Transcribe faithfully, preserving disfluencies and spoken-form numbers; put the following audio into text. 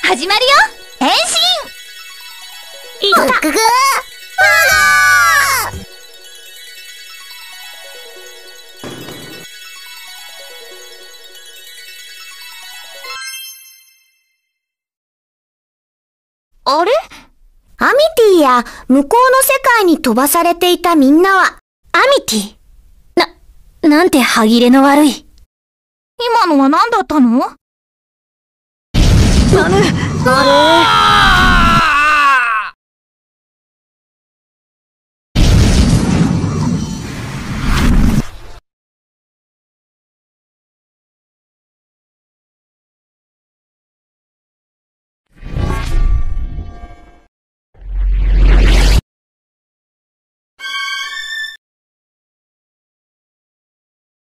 始まるよ。変身。いった。 ググー。 あれ？ アミティや向こうの世界に飛ばされていたみんなは、 アミティ？な、なんて歯切れの悪い。今のは何だったの？ナヌ、あれ